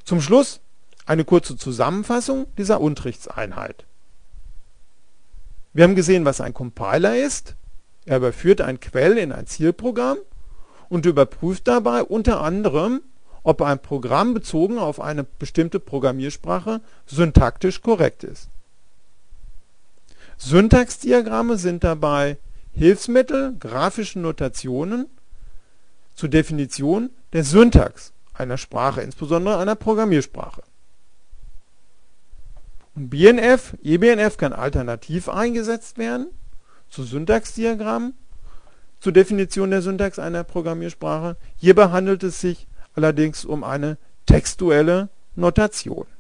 Zum Schluss eine kurze Zusammenfassung dieser Unterrichtseinheit. Wir haben gesehen, was ein Compiler ist. Er überführt ein Quell in ein Zielprogramm und überprüft dabei unter anderem, ob ein Programm bezogen auf eine bestimmte Programmiersprache syntaktisch korrekt ist. Syntaxdiagramme sind dabei Hilfsmittel, grafische Notationen zur Definition der Syntax einer Sprache, insbesondere einer Programmiersprache. Und BNF, eBNF kann alternativ eingesetzt werden zu Syntaxdiagrammen zur Definition der Syntax einer Programmiersprache. Hierbei handelt es sich allerdings um eine textuelle Notation.